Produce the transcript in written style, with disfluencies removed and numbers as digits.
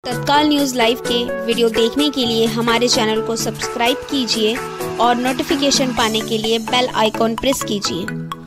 तत्काल news live के video देखने के लिए हमारे चैनल को सब्सक्राइब कीजिए और नोटिफिकेशन पाने के लिए बेल आइकॉन प्रेस कीजिए।